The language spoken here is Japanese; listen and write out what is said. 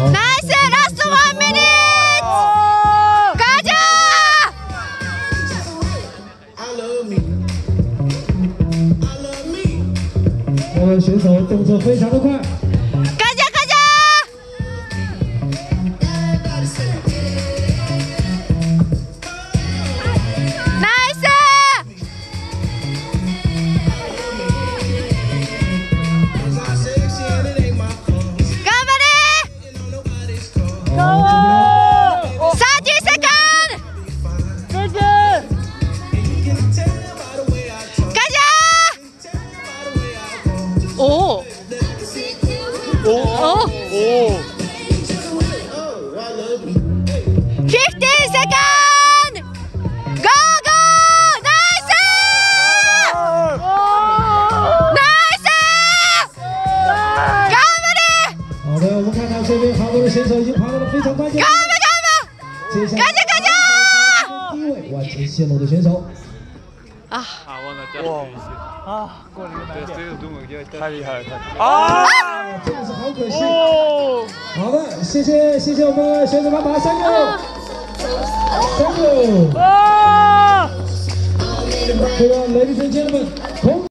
Nice! Last 1 minute! 가자! 我们选手动作非常的快。 가자 가자! 나이스! 가만히! 30 seconds! 가자! 오! 오! 15 seconds! Go go! 나이스! 나이스! 가만히! 好的，我们看看这边韩国的选手已经爬到了非常关键。 가만! 接下来 가자 가자! 第一位完成线路的选手。 我那真是啊，过了一个难点， 太厉害了，太厉害了！ 啊，真的是好可惜。好的，谢谢我们的选手爸爸，3个，3个。 啊！ 这个 ladies and gentlemen，